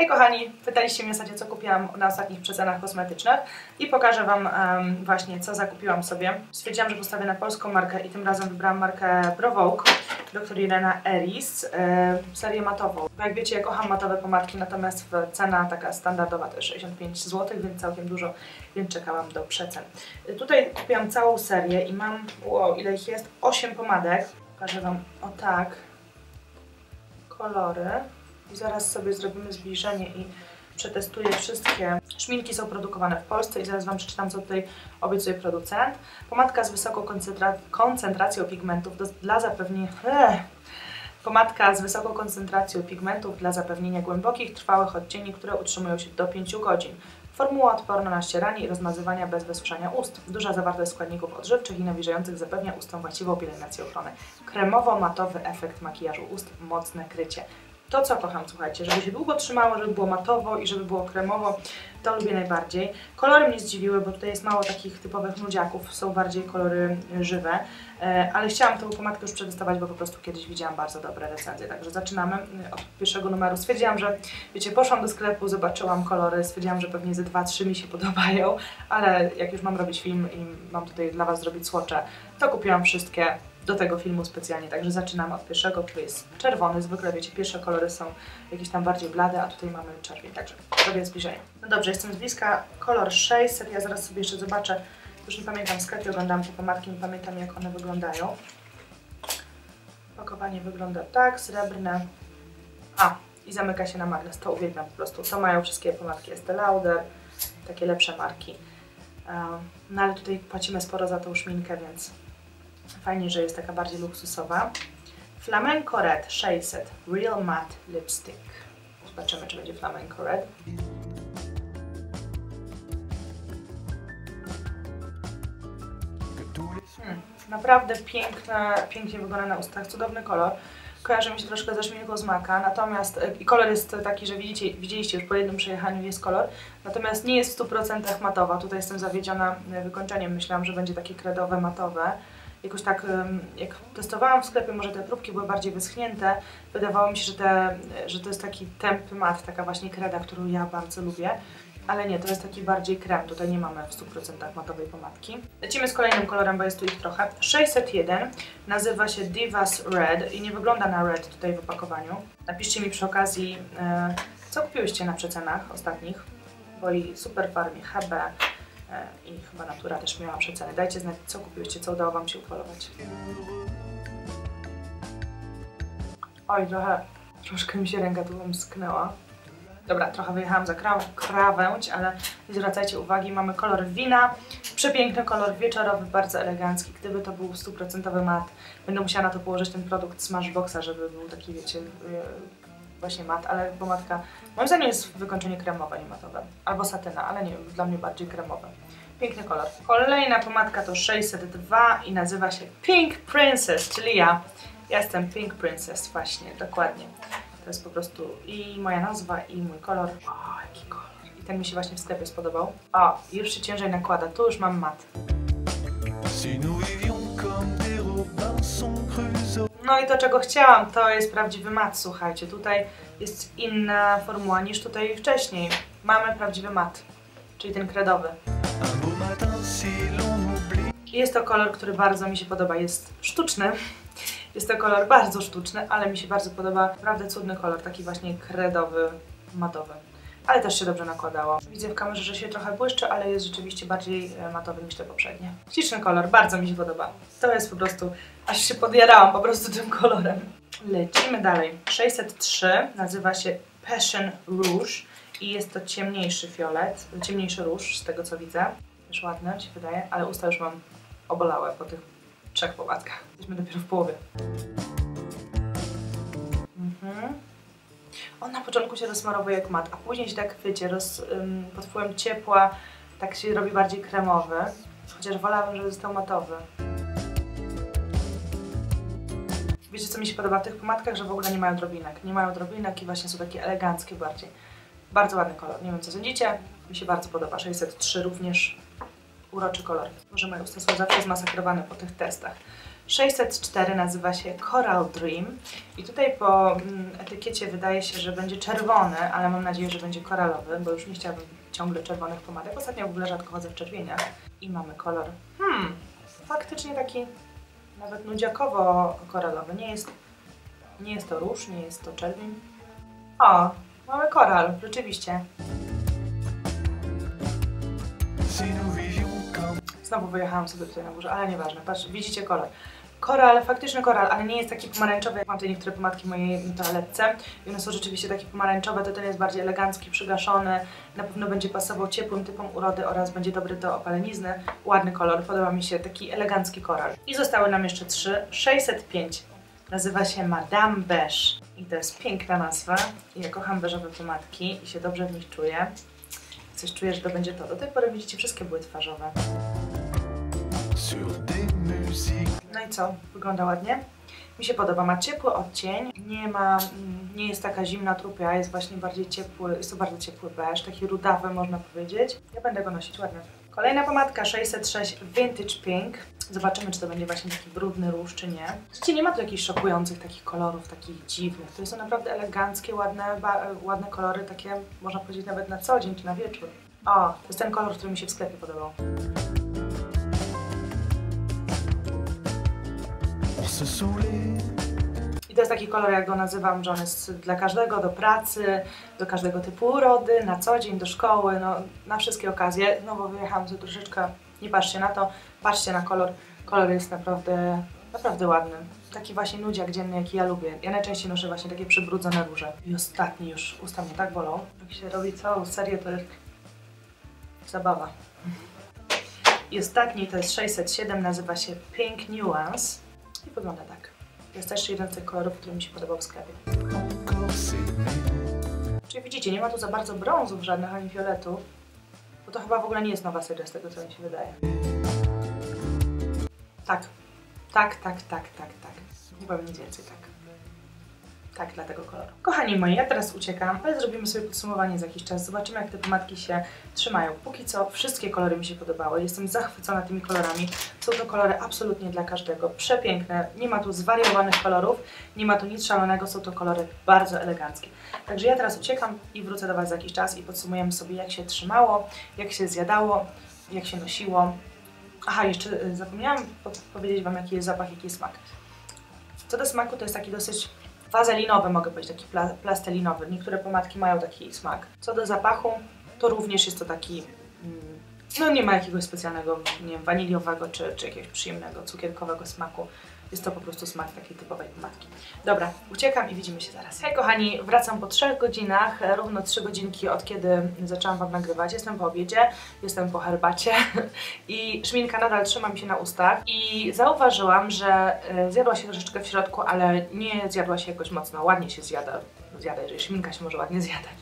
Hej kochani, pytaliście mnie w zasadzie, co kupiłam na ostatnich przecenach kosmetycznych i pokażę Wam właśnie, co zakupiłam sobie. Stwierdziłam, że postawię na polską markę i tym razem wybrałam markę Provoke Dr. Irena Eris, serię matową. Bo jak wiecie, ja kocham matowe pomadki, natomiast cena taka standardowa to jest 65 zł, więc całkiem dużo, więc czekałam do przecen. Tutaj kupiłam całą serię i mam, wow, ile ich jest? 8 pomadek. Pokażę Wam, o tak, kolory. I zaraz sobie zrobimy zbliżenie i przetestuję wszystkie. Szminki są produkowane w Polsce i zaraz Wam przeczytam, co tutaj obiecuje producent. Pomadka z wysoką koncentracją pigmentów dla zapewnienia... Pomadka z wysoką koncentracją pigmentów dla zapewnienia głębokich, trwałych odcieni, które utrzymują się do 5 godzin. Formuła odporna na ścieranie i rozmazywania bez wysuszania ust. Duża zawartość składników odżywczych i nawilżających zapewnia ustom właściwą pielęgnację ochrony. Kremowo-matowy efekt makijażu ust, mocne krycie. To, co kocham, słuchajcie, żeby się długo trzymało, żeby było matowo i żeby było kremowo, to lubię najbardziej. Kolory mnie zdziwiły, bo tutaj jest mało takich typowych nudziaków, są bardziej kolory żywe, ale chciałam tą pomadkę już przetestować, bo po prostu kiedyś widziałam bardzo dobre recenzje, także zaczynamy od pierwszego numeru. Stwierdziłam, że wiecie, poszłam do sklepu, zobaczyłam kolory, stwierdziłam, że pewnie ze 2-3 mi się podobają, ale jak już mam robić film i mam tutaj dla Was zrobić swatche, to kupiłam wszystkie do tego filmu specjalnie, także zaczynamy od pierwszego, który jest czerwony. Zwykle wiecie, pierwsze kolory są jakieś tam bardziej blade, a tutaj mamy czerwień, także robię zbliżenie. No dobrze, jestem z bliska, kolor 600, ja zaraz sobie jeszcze zobaczę, już nie pamiętam, w sklepie oglądam te pomadki, nie pamiętam, jak one wyglądają. Pakowanie wygląda tak, srebrne, i zamyka się na magnes, to uwielbiam po prostu, to mają wszystkie pomadki Estée Lauder, takie lepsze marki, no ale tutaj płacimy sporo za tą szminkę, więc fajnie, że jest taka bardziej luksusowa. Flamenco Red 600 Real Matte Lipstick. Zobaczymy, czy będzie Flamenco Red. Naprawdę pięknie wygląda na ustach, cudowny kolor. Kojarzy mi się troszkę ze szminką z Maka, natomiast i kolor jest taki, że widzieliście już po jednym przejechaniu jest kolor, natomiast nie jest w 100% matowa. Tutaj jestem zawiedziona wykończeniem, myślałam, że będzie takie kredowe, matowe. Jakoś tak, jak testowałam w sklepie, może te próbki były bardziej wyschnięte, wydawało mi się, że to jest taki tępy mat, taka właśnie kreda, którą ja bardzo lubię. Ale nie, to jest taki bardziej krem, tutaj nie mamy w 100% matowej pomadki. Lecimy z kolejnym kolorem, bo jest tu ich trochę. 601, nazywa się Divas Red i nie wygląda na red tutaj w opakowaniu. Napiszcie mi przy okazji, co kupiłyście na przecenach ostatnich, bo i Superfarmie, HB i chyba Natura też miała przeceny. Dajcie znać, co kupiłyście, co udało Wam się upolować. Oj, troszkę mi się ręka tu omsknęła. Dobra, trochę wyjechałam za krawędź, ale nie zwracajcie uwagi, mamy kolor wina, przepiękny kolor wieczorowy, bardzo elegancki. Gdyby to był 100% mat, będę musiała na to położyć ten produkt Smashboxa, żeby był taki, wiecie, właśnie mat, ale pomadka moim zdaniem jest wykończenie kremowe, nie matowe, albo satyna, ale nie wiem, dla mnie bardziej kremowe. Piękny kolor. Kolejna pomadka to 602 i nazywa się Pink Princess, czyli ja. Ja jestem Pink Princess, właśnie, dokładnie. To jest po prostu i moja nazwa, i mój kolor. O, jaki kolor. I ten mi się właśnie w sklepie spodobał. O, już się ciężej nakłada, tu już mam mat. No i to, czego chciałam, to jest prawdziwy mat, słuchajcie. Tutaj jest inna formuła niż tutaj wcześniej. Mamy prawdziwy mat, czyli ten kredowy. I jest to kolor, który bardzo mi się podoba, jest sztuczny. Jest to kolor bardzo sztuczny, ale mi się bardzo podoba. Naprawdę cudny kolor, taki właśnie kredowy, matowy. Ale też się dobrze nakładało. Widzę w kamerze, że się trochę błyszczy, ale jest rzeczywiście bardziej matowy niż te poprzednie. Śliczny kolor, bardzo mi się podoba. To jest po prostu, aż się podjarałam po prostu tym kolorem. Lecimy dalej. 603 nazywa się Passion Rouge i jest to ciemniejszy fiolet, ciemniejszy róż z tego co widzę. Też ładne, mi się wydaje, ale usta już mam obolałe po tych 3 pomadkach. Jesteśmy dopiero w połowie. On na początku się rozsmarowuje jak mat, a później się tak, wiecie, pod wpływem ciepła tak się robi bardziej kremowy. Chociaż wolałabym, żeby został matowy. Wiecie, co mi się podoba w tych pomadkach? Że w ogóle nie mają drobinek. Nie mają drobinek i właśnie są takie eleganckie bardziej. Bardzo ładny kolor. Nie wiem, co sądzicie. Mi się bardzo podoba. 603 również uroczy kolor. Może moje usta są zawsze zmasakrowane po tych testach. 604 nazywa się Coral Dream i tutaj po etykiecie wydaje się, że będzie czerwony, ale mam nadzieję, że będzie koralowy, bo już nie chciałabym ciągle czerwonych pomadek. Ostatnio w ogóle rzadko chodzę w czerwieniach. I mamy kolor, faktycznie taki nawet nudziakowo-koralowy. Nie jest to róż, nie jest to czerwień. O, mamy koral, rzeczywiście. Znowu wyjechałam sobie tutaj na górze, ale nieważne. Patrz, widzicie kolor. Koral, faktyczny koral, ale nie jest taki pomarańczowy, jak mam te niektóre pomadki w mojej toaletce. I one są rzeczywiście takie pomarańczowe, to ten jest bardziej elegancki, przygaszony. Na pewno będzie pasował ciepłym typom urody oraz będzie dobry do opalenizny. Ładny kolor, podoba mi się taki elegancki koral. I zostały nam jeszcze 3. 605. Nazywa się Madame Beige. I to jest piękna nazwa. Ja kocham beżowe pomadki i się dobrze w nich czuję. Coś czuję, że to będzie to. Do tej pory widzicie, wszystkie były twarzowe. No i co? Wygląda ładnie? Mi się podoba. Ma ciepły odcień. Nie jest taka zimna trupia, jest właśnie bardziej ciepły, jest to bardzo ciepły beż, taki rudawy można powiedzieć. Ja będę go nosić ładnie. Kolejna pomadka 606 Vintage Pink. Zobaczymy, czy to będzie właśnie taki brudny róż, czy nie. Widzicie, nie ma tu jakichś szokujących takich kolorów, takich dziwnych. To są naprawdę eleganckie, ładne kolory, takie można powiedzieć nawet na co dzień, czy na wieczór. O, to jest ten kolor, który mi się w sklepie podobał. I to jest taki kolor, jak go nazywam, że on jest dla każdego, do pracy, do każdego typu urody, na co dzień, do szkoły, no, na wszystkie okazje. Znowu wyjechałam sobie troszeczkę, nie patrzcie na to, patrzcie na kolor. Kolor jest naprawdę ładny. Taki właśnie nudziak dzienny, jaki ja lubię. Ja najczęściej noszę właśnie takie przybrudzone róże. I ostatni już, usta mnie tak bolą. Jak się robi całą serię, to jest zabawa. I ostatni to jest 607, nazywa się Pink Nuance i wygląda tak. Jest też jeden z tych kolorów, który mi się podobał w sklepie. Czyli widzicie, nie ma tu za bardzo brązów żadnych, ani fioletów, bo to chyba w ogóle nie jest nowa seria z tego, co mi się wydaje. Tak. Nie powiem nic więcej, tak. Tak, dla tego koloru. Kochani moi, ja teraz uciekam, ale zrobimy sobie podsumowanie za jakiś czas. Zobaczymy, jak te pomadki się trzymają. Póki co wszystkie kolory mi się podobały. Jestem zachwycona tymi kolorami. Są to kolory absolutnie dla każdego. Przepiękne. Nie ma tu zwariowanych kolorów. Nie ma tu nic szalonego. Są to kolory bardzo eleganckie. Także ja teraz uciekam i wrócę do Was za jakiś czas i podsumujemy sobie, jak się trzymało, jak się zjadało, jak się nosiło. Aha, jeszcze zapomniałam powiedzieć Wam, jaki jest zapach, jaki jest smak. Co do smaku, to jest taki dosyć wazelinowy, mogę powiedzieć, taki plastelinowy. Niektóre pomadki mają taki smak. Co do zapachu, to również jest to taki, no nie ma jakiegoś specjalnego, nie wiem, waniliowego czy jakiegoś przyjemnego, cukierkowego smaku. Jest to po prostu smak takiej typowej pomadki. Dobra, uciekam i widzimy się zaraz. Hej kochani, wracam po 3 godzinach, równo 3 godzinki od kiedy zaczęłam Wam nagrywać. Jestem po obiedzie, jestem po herbacie i szminka nadal trzyma mi się na ustach. I zauważyłam, że zjadła się troszeczkę w środku, ale nie zjadła się jakoś mocno. Ładnie się zjada, jeżeli szminka się może ładnie zjadać.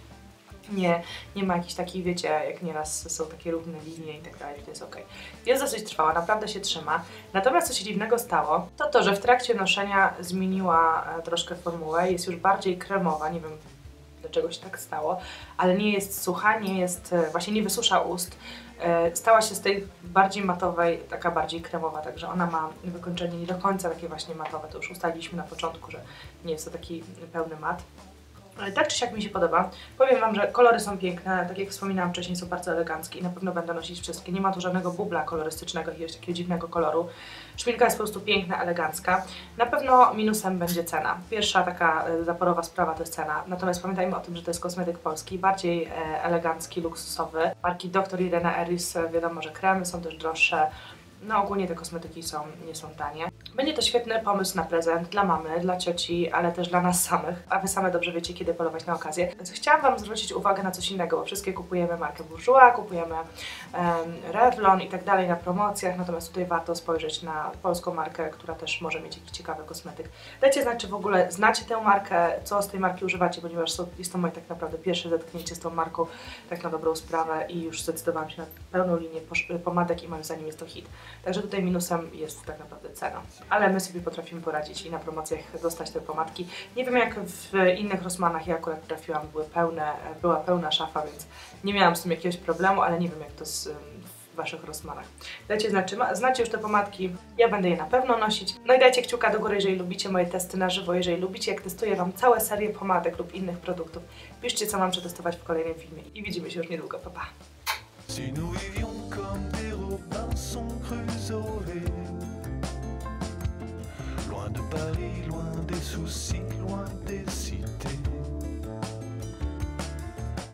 Nie ma jakichś takich, wiecie, jak nieraz są takie równe linie i tak dalej, to jest ok. Jest dosyć trwała, naprawdę się trzyma. Natomiast co się dziwnego stało, to że w trakcie noszenia zmieniła troszkę formułę, jest już bardziej kremowa, nie wiem dlaczego się tak stało, ale nie jest sucha, właśnie nie wysusza ust. Stała się z tej bardziej matowej, taka bardziej kremowa, także ona ma wykończenie nie do końca takie właśnie matowe, to już ustaliliśmy na początku, że nie jest to taki pełny mat. Ale tak czy siak mi się podoba. Powiem Wam, że kolory są piękne, tak jak wspominałam wcześniej, są bardzo eleganckie i na pewno będę nosić wszystkie. Nie ma tu żadnego bubla kolorystycznego, jakiegoś takiego dziwnego koloru. Szminka jest po prostu piękna, elegancka. Na pewno minusem będzie cena. Pierwsza taka zaporowa sprawa to jest cena. Natomiast pamiętajmy o tym, że to jest kosmetyk polski, bardziej elegancki, luksusowy. Marki Dr. Irene Eris, wiadomo, że kremy są też droższe. No ogólnie te kosmetyki nie są tanie. Będzie to świetny pomysł na prezent dla mamy, dla cioci, ale też dla nas samych. A Wy same dobrze wiecie, kiedy polować na okazję. Więc chciałam Wam zwrócić uwagę na coś innego, bo wszystkie kupujemy markę Bourjois, kupujemy Revlon i tak dalej na promocjach, natomiast tutaj warto spojrzeć na polską markę, która też może mieć jakiś ciekawy kosmetyk. Dajcie znać, czy w ogóle znacie tę markę, co z tej marki używacie, ponieważ jest to moje tak naprawdę pierwsze zetknięcie z tą marką, tak na dobrą sprawę i już zdecydowałam się na pełną linię pomadek i moim zdaniem jest to hit. Także tutaj minusem jest tak naprawdę cena. Ale my sobie potrafimy poradzić i na promocjach dostać te pomadki. Nie wiem jak w innych Rossmannach, ja akurat trafiłam, była pełna szafa, więc nie miałam z tym jakiegoś problemu, ale nie wiem jak to w Waszych rozmarach. Dajcie znać, czy znacie już te pomadki, ja będę je na pewno nosić. No i dajcie kciuka do góry, jeżeli lubicie moje testy na żywo, jeżeli lubicie, jak testuję Wam całe serie pomadek lub innych produktów. Piszcie, co mam przetestować w kolejnym filmie i widzimy się już niedługo. Pa, pa! Si nous vivions comme des Robinson Crusoe, loin de Paris, loin des